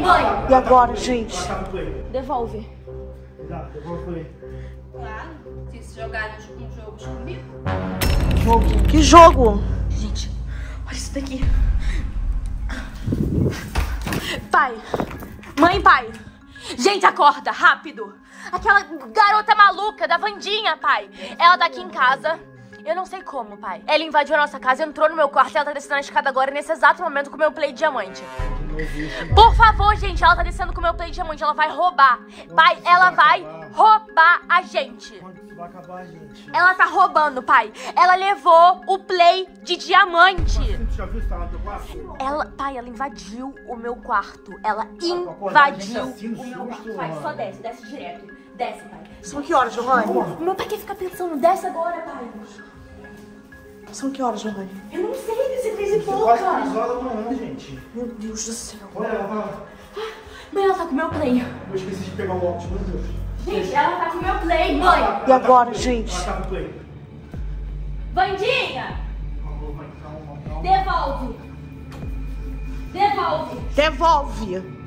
mãe! E agora, gente? Devolve. Devolve o play. Claro, se jogar um jogo comigo. Que jogo? Gente, olha isso daqui. Pai. Mãe, pai. Gente, acorda, rápido. Aquela garota maluca da Vandinha, pai. Ela tá aqui em casa. Eu não sei como, pai. Ela invadiu a nossa casa, entrou no meu quarto e ela tá descendo a escada agora, nesse exato momento, com o meu play diamante. Por favor, gente, ela tá descendo com o meu play diamante. Ela vai roubar. Pai, ela vai roubar a gente. Quando vai acabar, gente? Ela tá roubando, pai. Ela levou o play de diamante. Tu já viu se tá lá no teu quarto? Pai, ela invadiu o meu quarto. Ela invadiu o meu quarto. Pai, só desce, desce direto. Desce, pai. São que horas, Johanny? Meu pai quer ficar pensando, desce agora, pai. São que horas, Johanny? Eu não sei, você fez e pouca. Quase 3 horas da manhã, gente. Meu Deus do céu. Olha, ela Mãe, ela tá com o meu play. Eu esqueci de pegar o óculos, meu Deus. Gente, ela tá com o meu play, mãe. E agora, gente? Ela tá com o play. Vandinha, Calma, mãe, calma. devolve. Devolve. Devolve.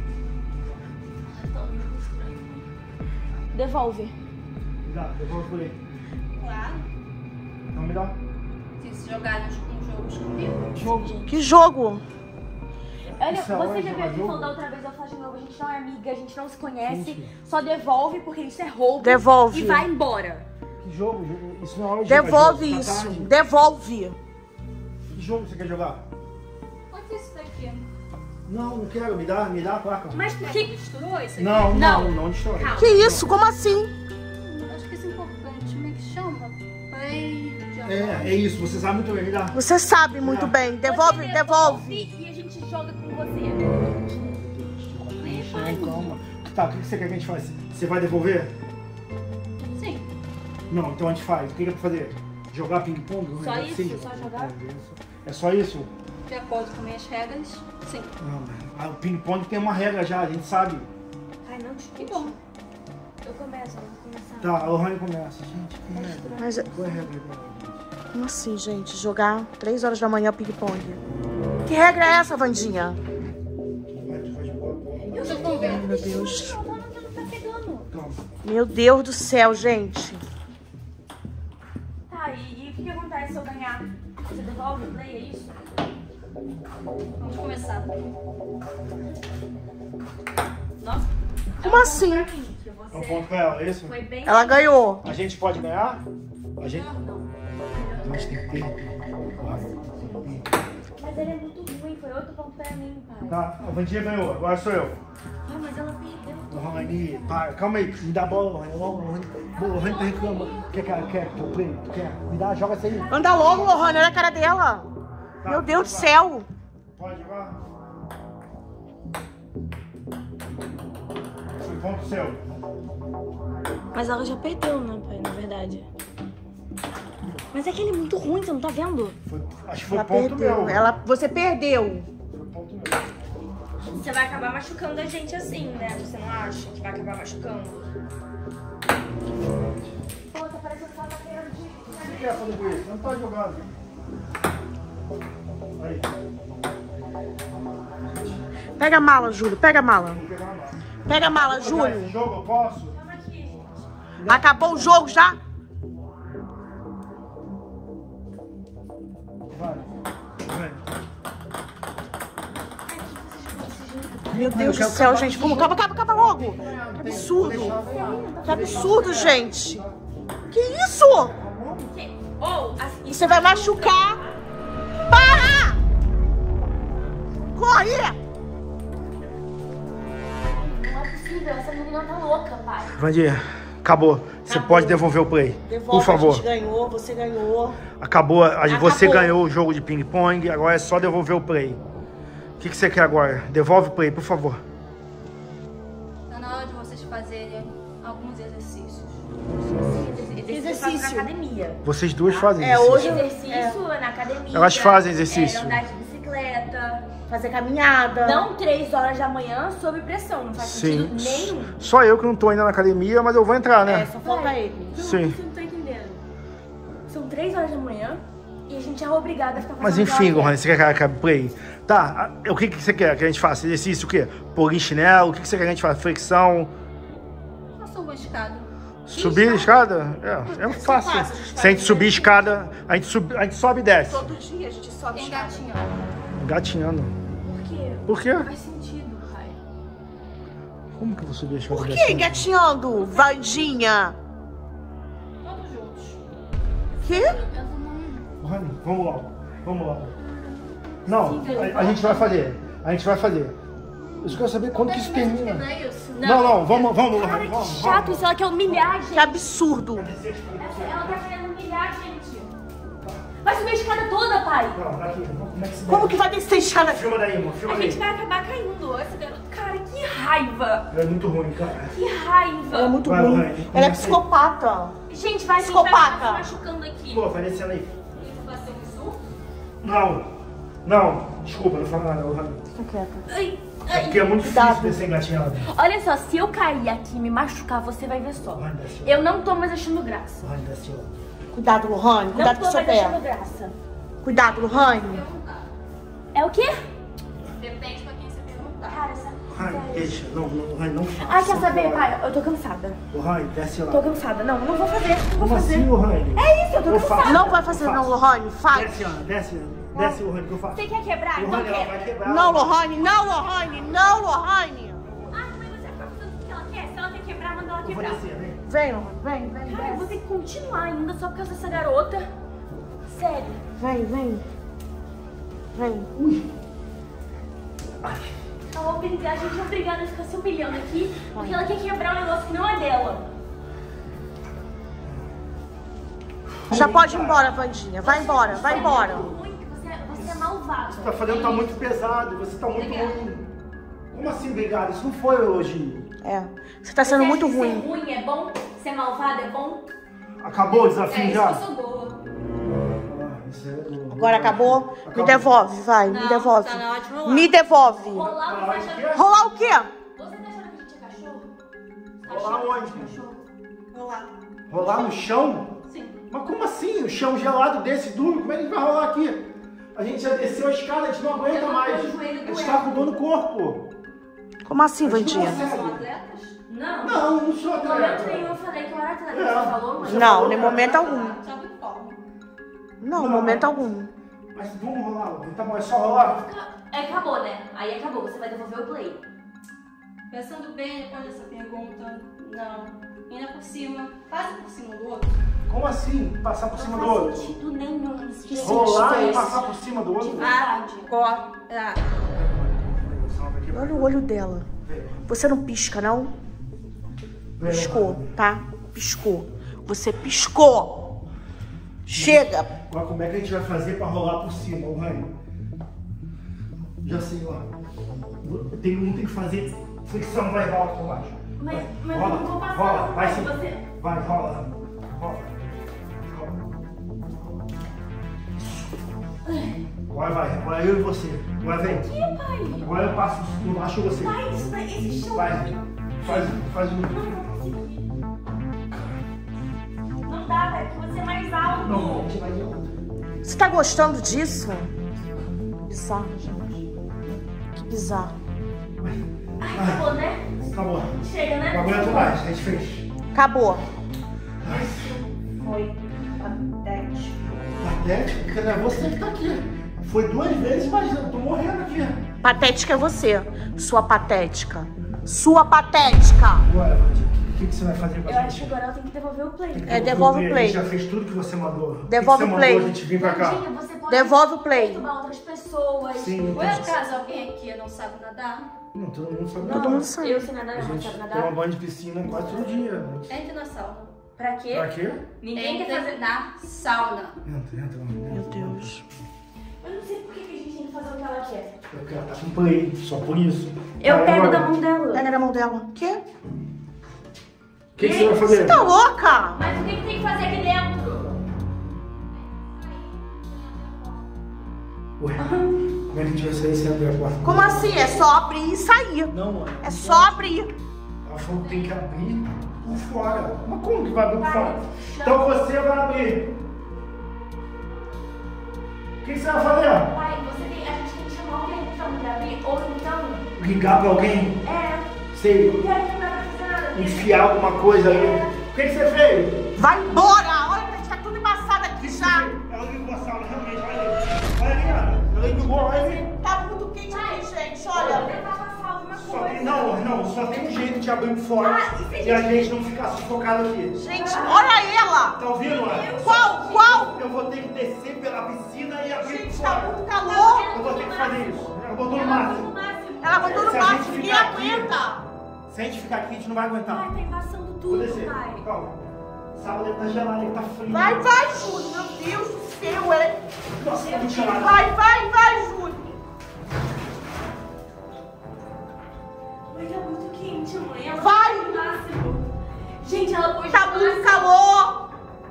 Devolve. Me dá, devolve o play. Claro, Não me dá. se jogar um jogo comigo. Que jogo? Olha, Isso é você hora de já jogar viu jogo? falou da outra vez, eu falo de novo, a gente não é amiga, a gente não se conhece, só devolve porque isso é roubo. Devolve. E vai embora. Que jogo? Isso não é hora de Devolve jogar jogo, tá isso. tarde. Devolve. Que jogo você quer jogar? Pode ser isso daqui. Não quero. Me dá a placa. Mas por que... Misturou isso aqui? Não destrói. Calma. Que isso? Como assim? Acho que isso é importante. Como é que chama? Play. É isso. Você sabe muito bem. Me dá. Você sabe muito bem. Devolve, Você devolve. E a gente joga com você. Calma. Tá, o que você quer que a gente faça? Você vai devolver? Sim. Não, então a gente faz. O que é pra fazer? Jogar ping-pong? Só Sim, isso? Só jogar? É só isso? De acordo com minhas regras, sim. Não, o ping-pong tem uma regra já, a gente sabe. Ai, não Que discute. bom. Eu começo, eu vou começar. Tá, a Lohane começa. Gente, que regra. Mas Qual é a regra agora, gente? como assim, gente? Jogar 3 horas da manhã ping-pong. Que regra é essa, Vandinha? Vai de boa. Eu já tô vendo. Meu Deus. Não tá pegando. Calma. Meu Deus do céu, gente. Tá, e o que acontece se eu ganhar? Você devolve o play, é isso? Vamos começar. Nossa. Como assim? É um ponto pra ela, é isso? Foi bem... Ela ganhou. A gente pode ganhar? A gente... Não. A gente tem que ter. Mas ele é muito ruim, foi outro ponto pra mim, pai. Tá, a Vandinha ganhou, agora sou eu. Ah, mas ela perdeu. Lohane, tá, calma aí, me dá a bola, Lohane. Lohane tá reclamando. Quer teu play? Quer? Me dá, joga essa aí. Anda logo, Lohane, olha a cara dela. Tá, Meu Deus do vai. céu. Pode jogar? Foi ponto seu. Mas ela já perdeu, né, pai, na verdade. Mas é que ele é muito ruim, você não tá vendo? Acho que foi Ela ponto perdeu. meu. Você perdeu. Foi ponto meu. Você vai acabar machucando a gente assim, né? Você não acha que vai acabar machucando? Pô, tá parecendo que ela tá querendo de... O que você quer fazer com isso? Não tá jogando. Aí. Pega a mala, Júlio. Pega a mala. Vou pegar uma mala. Pega a mala, Vou jogar esse Júlio. jogo, eu posso? Calma aqui, gente. Acabou o jogo já? Vai. Vai. Meu Deus do céu, gente. Vamos, acaba logo. Que absurdo. Que absurdo, gente. Que isso? Ou, assim... Você vai machucar. Para! Corre! Não é possível, essa menina tá louca, pai. Vandinha, acabou. Você pode devolver o play. Devolve, Por favor. A gente ganhou, você ganhou. Acabou. Você Acabou. ganhou o jogo de ping-pong, agora é só devolver o play. O que você quer agora? Devolve o play, por favor. Tá na hora de vocês fazerem alguns exercícios. Exercício na academia. Vocês duas fazem É, isso. hoje- Exercício na academia. Elas fazem exercício. Andar de bicicleta. Fazer caminhada. Não 3 horas da manhã sob pressão. Não faz Sim. sentido nenhum. Só eu que não tô ainda na academia, mas eu vou entrar, né? É, só falta ele. Sim. Você não tá entendendo. São 3 horas da manhã e a gente é obrigada a ficar fazendo Mas enfim, aquela Gohan, você quer que acabe o play? Tá, o que você quer que a gente faça? Exercício o quê? Pôr em chinelo? O que você quer que a gente faça? Flexão? Eu subo a escada. Subir a escada? É fácil. Se a gente subir a escada, a gente sobe e desce. Todo dia a gente sobe Tem escada. gatinho. Gatinhando. Por quê? Por quê? Faz sentido, pai. Como que eu vou subir a escada? Por que gatinhando? engatinhando, Vandinha? Todos juntos. Que? Rani, vamos logo. Vamos logo. Não, a gente vai fazer. A gente vai fazer. Eu só quero saber quando que isso termina. Não, vamos, Cara, que chato isso. Ela quer humilhar, gente. Que absurdo. Ela tá querendo humilhar, gente. Vai subir a escada toda, pai. Não, daqui. Como é que se Como que vai descer escada? Filma daí, mano. Filma A daí. gente vai acabar caindo. Essa garota... Cara, que raiva. É muito ruim, cara. Que raiva. Ela é muito Vai, ruim. vai. Ela é psicopata. Gente, vai Psicopata. ficar se machucando aqui. Pô, vai descendo aí. Vai ser um sul? Não. Desculpa, não fala nada, Rani. Fica quieta. Ai, É porque é muito difícil descer engatinhado. Olha só, se eu cair aqui e me machucar, você vai ver só. Rani, desce. Eu não tô mais achando graça. Rani, desce lá. Cuidado, Lohane. Cuidado com Não o tô seu mais achando pé. graça. Cuidado, Lohane. É o quê? Depende pra quem você perguntar. Cara, essa... Rani, deixa. Não, Rani, não faça. Ah, quer saber, pai? Eu tô cansada. Rani, desce lá. Tô cansada. Não vou fazer. Não vou Como fazer. assim, Rani? É isso, eu tô cansada. faço. Não vai fazer não, Lohane. Faz. Desce, Ana, desce, Rani, que eu faço. Você quer quebrar? Então Rani, ela quebra. vai quebrar. Não, Lohane. Não, Lohane. Não, Lohane. Ah, mas você vai fazer o que ela quer? Se ela quer quebrar, manda ela Eu vou quebrar. descer, vem. Vem, Lohane. Vem. Cara, eu vou ter que continuar ainda só por causa dessa garota. Sério. Vem. A gente é obrigada a ficar se humilhando aqui porque ela quer quebrar um negócio que não é dela. Já pode ir embora, Vandinha. Vai embora. Você é muito ruim, você é malvada. Você tá fazendo, tá muito pesado, você tá muito ruim. Como assim, obrigado? Isso não foi um elogio. É. Você tá sendo muito Ser ruim. ruim é bom? Ser malvada é bom? Acabou o desafio É isso já? que eu sou boa. Isso é... Agora acabou? Me devolve, vai. Me Não, devolve. tá na hora de rolar. Me devolve. Rolar o que você achando... Rolar o quê? Você tá achando que a gente é cachorro? Tá Rolar achando que a onde? gente é cachorro? Rolar. Rolar no chão? Sim. Mas como assim? O chão gelado desse, duro, como é que a gente vai rolar aqui? A gente já desceu a escada, a gente não aguenta Eu não mais. tô de joelho A gente doendo. tá com dor no corpo. Como assim, A gente não Vandinha? consegue. São atletas? Não. Não sou No momento atleta. nenhum eu falei que eu era atleta. É. Você falou, mas... Não, em momento algum. Já me informo. Não, em momento algum. Mas vamos rolar, tá bom, é só rolar? Acabou, né? Aí acabou, você vai devolver o play. Pensando bem depois dessa pergunta, não. Ainda por cima, quase por cima do outro. Como assim? Passar por cima do Não faz outro? sentido nenhum. Rolar e Esquece. passar por cima do outro? Agora. Olha o olho dela. Você não pisca, não? Piscou, tá? Piscou. Você piscou. Chega. Agora como é que a gente vai fazer pra rolar por cima, ô Rani? Já sei lá. Um tem que fazer flexão, vai rolar por baixo. Mas Vai, eu rola, não vou passar rola, por vai baixo sim. de você. Vai, rola, rola. Agora vai, agora eu e você. Agora vem. Que, pai? Agora eu passo por baixo de você. Pai, esse chão... Vai, faz um... Não dá, pai, porque você é mais alto. Não, a gente vai de outro. Você tá gostando disso? Bizarro, gente. Que bizarro. Ai, acabou, né? Acabou. Chega, né? Não aguento mais, a gente fez. Acabou. Foi patético. Patético, porque não é você que tá aqui. Foi 2 vezes, mas eu tô morrendo aqui. Patética é você. Sua patética. Sua patética. Agora, o que você vai fazer com Eu a acho que gente? agora ela tem que devolver o play. É, devolve o play. A gente já fez tudo que você mandou. Devolve o que o você play. mandou a gente vir pra cá? Vandinha, você pode Devolve o play. perturbar outras pessoas. Sim, Por acaso alguém aqui não sabe nadar? Não, todo mundo sabe. Todo mundo sabe. Eu sei nadar, A não gente sabe toma nadar. banho de piscina quase todo dia. Entre na sauna. Pra quê? Pra quê? Ninguém quer fazer... na sauna. Entra. Meu Deus. Eu não sei por que a gente tem que fazer o que ela quer. Porque ela tá com play, só por isso. Eu Vai, pego agora. da mão dela. Pega na mão dela. Quê? O que você vai fazer? Você tá louca? Mas o que tem que fazer aqui dentro? Ué, como é que a gente vai sair sem abrir a porta? Como assim? É só abrir e sair. Não, mano. É só abrir. Ela falou que tem que abrir por fora. Mas como que vai abrir por fora? Então você vai abrir. O que você vai fazer? Pai, a gente tem que chamar alguém. sabe Gabi? Ou então... Ligar pra alguém? Sei. Não quero que não vai fazer nada. Enfiar alguma coisa aí. O que você fez? Vai embora! Olha que tá tudo embaçado aqui já. Ela ligou a sala, realmente, olha ali. Olha ali, Ana. Ela ligou, olha ali. Tá muito quente aqui, gente, olha. Eu tava passando alguma coisa. Não, só tem um jeito de abrir por fora e a gente não ficar sufocado aqui. Gente, olha ela. Tá ouvindo, Ana? Qual? Eu vou ter que descer pela piscina e abrir por Gente, tá fora. muito calor. Eu vou ter que fazer isso. Ela botou no máximo. Ela botou no Se a gente máximo, ninguém ficar aqui- aguenta. Se a gente ficar aqui, a gente não vai aguentar. Ai, tá embaçando Vou tudo, descer. pai. Calma. Sábado ele tá gelado, ele tá frio. Vai, Júlio. Meu Deus do céu, Nossa, tá muito gelado. Vai, Júlio. Mas é muito quente, mãe. Ela Vai. tá no máximo. Gente, ela pôs Tá no muito máximo. calor.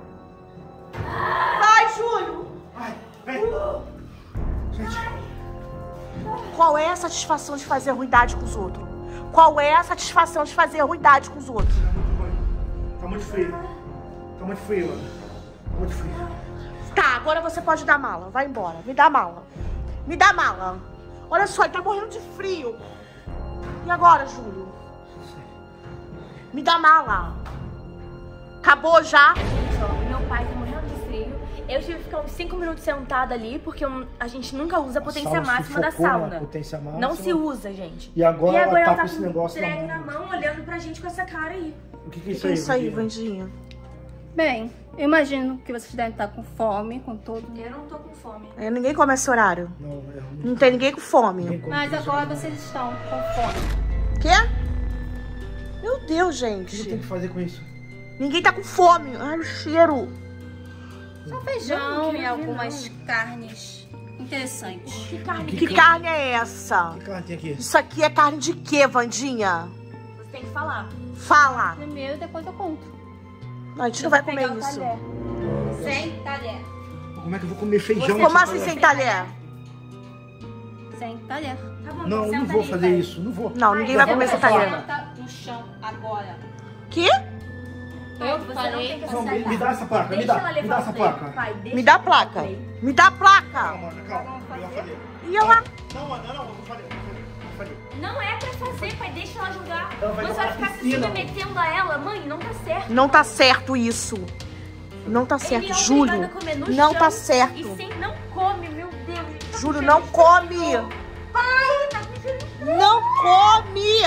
Vai, Júlio. Vai, vem. Gente, Qual é a satisfação de fazer ruindade com os outros? Qual é a satisfação de fazer ruindade com os outros? tá muito ruim. Tá muito frio. Tá muito frio, Ana. Tá muito frio. Tá, agora você pode dar mala. Vai embora. Me dá mala. Me dá mala. Olha só, ele tá morrendo de frio. E agora, Júlio? Me dá mala. Acabou já? Meu pai tá morrendo de frio. Eu tive que ficar uns 5 minutos sentada ali, porque a gente nunca usa a potência sauna máxima da sufocou, né? sauna. Potência máxima. Não se usa, gente. E agora ela tá com esse com negócio na treco mão. na mão, olhando pra gente com essa cara aí. O que é O isso que é aí? isso aí, Vandinha? Vandinha? Bem, eu imagino que vocês devem estar com fome, com todo. Eu não tô com fome. Ninguém come esse horário. Não, é muito. Não tem ninguém com fome. Ninguém come Mas isso. agora vocês estão com fome. Quê? Meu Deus, O que eu tenho gente. que fazer com isso? Ninguém tá com fome. Ai, o cheiro. Só feijão e algumas carnes interessantes. Que carne Que carne é essa? Que carne tem aqui? Isso aqui é carne de quê, Vandinha? Você tem que falar. Fala. Primeiro, depois eu conto. Não, a gente não vai comer Pegar o isso. talher. Sem talher. Como é que eu vou comer feijão? Como nessa assim panela? sem talher? Sem talher. Tá bom, Não, eu não senta vou ali, fazer pai. isso. Não vou. Não, ninguém vai Eu comer vou sem talher. Senta no chão agora. Que? Eu Você não falei. tem que Não, aceitar. me dá essa placa, me Deixa dá. ela Me levar dá o essa play. placa. Pai, deixa Me dá a ela levar o placa. play. Me dá a placa. Calma, Ana, calma. Eu vou fazer. E ela? Não, Ana, não, eu vou fazer. Vou fazer. Não é pra fazer, pai. Deixa ela jogar. Ela vai Você jogar vai ficar na se piscina. submetendo a ela. Mãe, não tá certo. Não tá certo isso. Não tá Ele certo, é Júlio. obrigado a comer no Não chão tá certo. E sim, não come, meu Deus. Júlio, não come. Pai, tá com cheiro de Não come.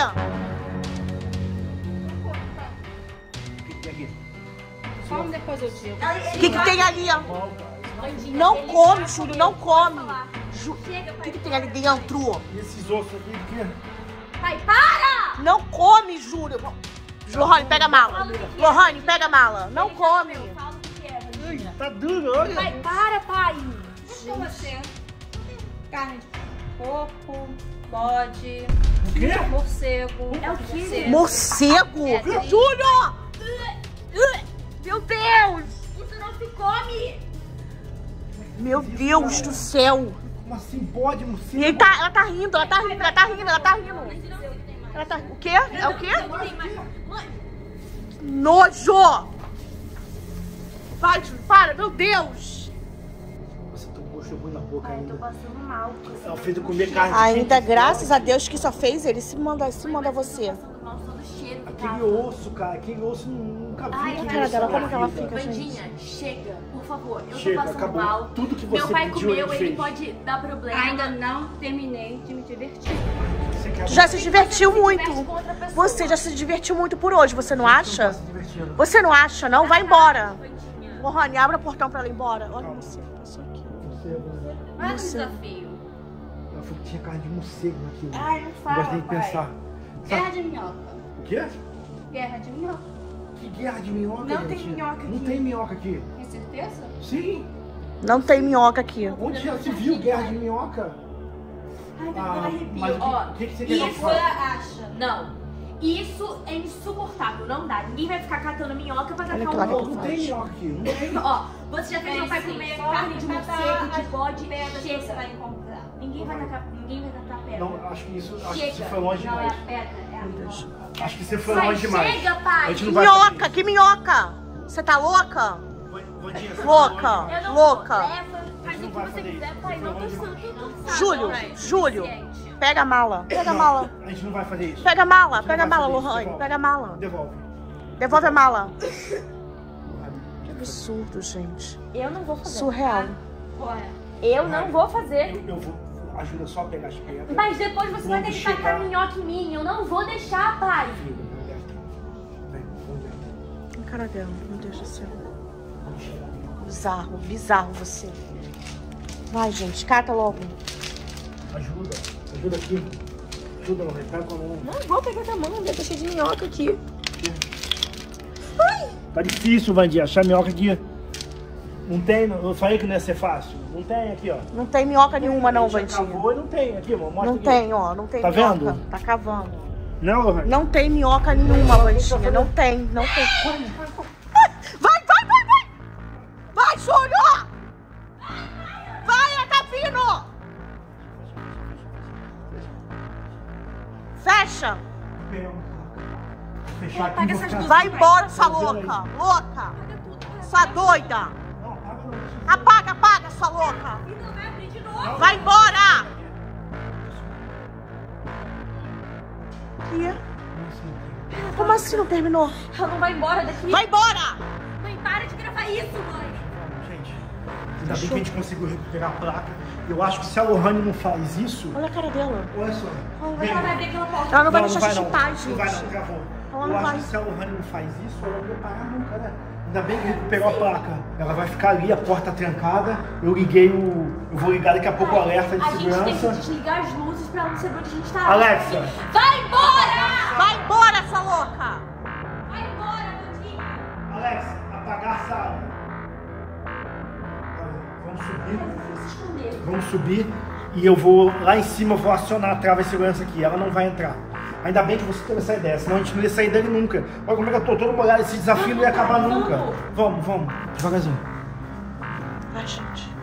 O que tem aqui? Come depois eu digo. O que tem ali? Vandinha, Não ele come, vai Júlio, comer, não pode come. falar. Chega, O pai. que tem ali dentro? E esses ossos aqui do quê? Pai, para! Não come, Júlio. Lohane, pega a mala. Lohane, pega a mala. Não Ele já come. comeu, fala o que é, Vandinha. Tá duro, olha. Pai, para, pai. Com você. Carne de porco, bode, O quê? morcego. É o quê? Morcego. Morcego. É, tem- Júlio. Meu Deus. Isso não se come. Meu Deus do céu. Como assim pode, E morcego? ele tá, ela tá rindo, ela tá rindo, ela tá rindo, ela tá rindo. Ela tá... O quê? É o quê? Não tem mais. Mãe, Nojo. Vai, Júlio, para, meu Deus. Você tem um gosto ruim na boca pai, eu tô ainda. passando mal. Ela fez eu comer carne. Ainda, graças a Deus que só fez ele, se manda você. Passando mal só do cheiro que Aquele tava. osso, cara, aquele osso nunca vi. Ai, aquele a cara osso dela, na como que ela vida. fica? Vandinha, chega, por favor. Eu Chega, tô passando acabou. mal. Tudo que Meu você pai pediu, comeu, ele ele fez. pode dar problema. Ainda não terminei de me divertir. Você quer Tu já se divertiu Você se muito. diverte com outra pessoa. Você já se divertiu muito por hoje, você não acha? Tá se divertindo. Você não acha, não? Vai embora. Vandinha. Lohane, abre o portão pra ela ir embora. Olha você, passou aqui. Mais um Você- desafio. Ela falou que tinha carne de morcego naquilo. Ai, não Eu fala, gostei de pai. pensar. Guerra de minhoca. O quê? Guerra de minhoca. Que guerra de minhoca, Não tem gente? minhoca Não aqui. tem minhoca aqui. Tem certeza? Sim. Não tem minhoca aqui. Onde já se viu guerra de minhoca? Ai, tá Ah, dando arrepio. mas Ó, o que você quer que eu isso faça? acha? Não. Isso é insuportável, não dá. Ninguém vai ficar catando minhoca pra Olha tacar que lá um que ovo. Não tem minhoca aqui. Não tem. Ó, você já fez Tem meu pai sim, comer só carne de catar morcego, de as bode, pedras que você vai chega. encontrar. Ninguém vai tacar pedra. Não, acho que isso Chega. você foi longe Não é demais. a pedra, é a minhoca. Acho que você foi Pai, longe demais. chega, pai. A gente não vai fazer Minhoca, que minhoca? Você tá louca? isso. Vandinha, você foi longe Louca, demais. Eu não louca. vou. Leva, faz faz o que você quiser, pai. Não tô sendo. Júlio, Júlio, pega a mala. Pega a mala. A gente não vai fazer isso. Pega a mala, pega a vai mala, fazer isso, Lohane. devolve. Pega a mala. Devolve. Devolve a mala. Lohane, Que absurdo, gente. Eu não vou fazer. Surreal. Eu não vou fazer. eu vou. Ajuda só a pegar as pedras. Mas depois você vai ter que tacar minhoca em mim. Eu não vou deixar, pai. Vem, vamos ver. A cara dela, meu Deus do céu. Vamos chegar. Bizarro, bizarro você. Vai, gente, cata logo. Ajuda. Ajuda aqui. Ajuda, Lohane. Pega com a mão. Não vou pegar tua mão, tá cheio de minhoca aqui. Tá difícil, Vandinha, achar minhoca aqui. Não tem, eu falei que não ia ser fácil. Não tem aqui, ó. Não tem minhoca nenhuma, não, A gente Vandinha. acabou e não tem aqui, amor. Mostra Não aqui. tem, ó, não tem Tá minhoca. vendo? Tá cavando. Não, Lohane? Não tem minhoca nenhuma, Vandinha. Não tem, não tem. Vai, vai, vai, vai! Vai, Júlio! Vai, tá vindo! Fecha! Fechar aqui. Paga vou essas ficar- duas. Vai embora, sua Tá vendo aí? louca! Louca! Sua doida! Não, apaga não. Apaga, apaga, sua louca! E não vai abrir de novo. Vai embora! Que? Como assim não terminou? Ela não vai embora daqui. Vai embora! Mãe, para de gravar isso, mãe. Gente, ainda bem que a gente conseguiu recuperar a placa. Eu acho que se a Lohane não faz isso... Olha a cara dela. Olha só. Ela vai abrir aquela porta. Ela não vai Não, deixar não de vai chutar, não. gente. Não vai não, travou. Ela Eu não acho vai. que se a Lohane não faz isso, ela não vai parar nunca, né? Ainda bem que recuperou a placa. Ela vai ficar ali, a porta trancada. Eu liguei o... Eu vou ligar daqui a pouco o alerta de A gente tem que segurança. desligar as luzes pra ela não saber onde a gente tá. Alexa! Vai embora! Vai embora, sua louca! Vai embora, Vandinha! Alexa, apagar a sala. Vamos subir. Vamos se esconder. Vamos subir. E eu vou lá em cima, eu vou acionar a trava de segurança aqui. Ela não vai entrar. Ainda bem que você teve essa ideia, senão a gente não ia sair dele nunca. Olha como é que eu tô todo molhado, esse desafio não ia acabar nunca. Vamos, vamos. Devagarzinho. Ai, gente.